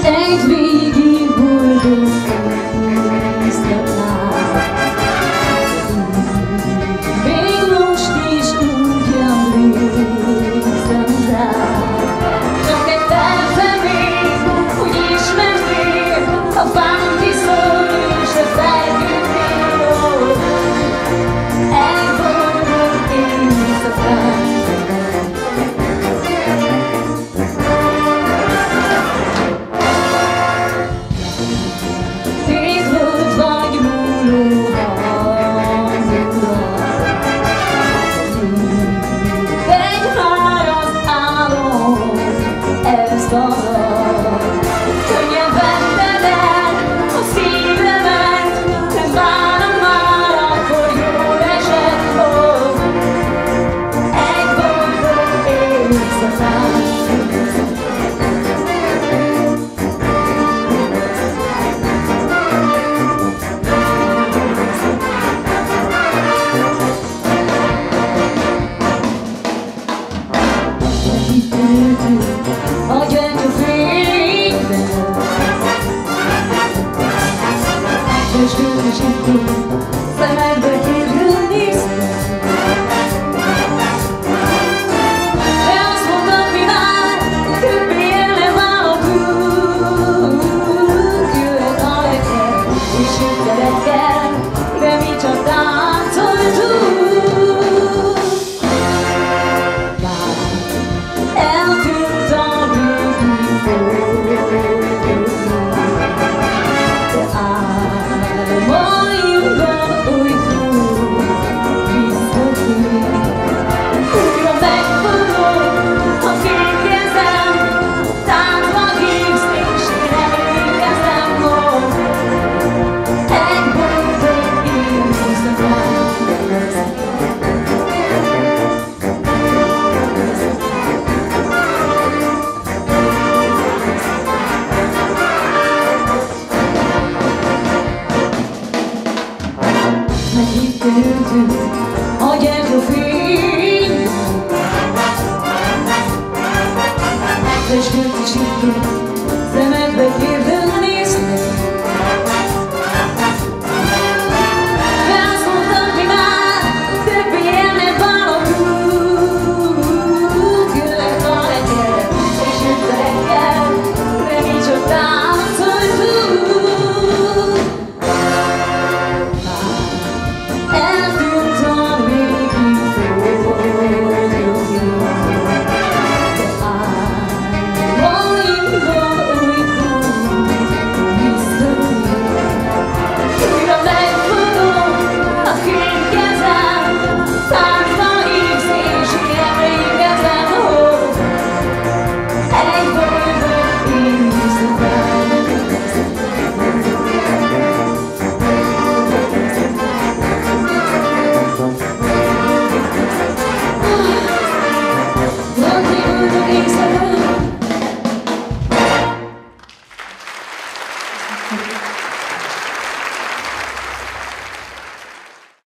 egy végig boldog éjszakánk. Még most is úgy emlékszem rád, csak egy percre még úgy ismertél, a fánk viszont és a felhőttél. Egy boldog éjszakánk. Könnyen vetted el a szívemet, nem várom már, akkor jól esett. Egy boldog éjszakánk. A gyöngyű fényben, és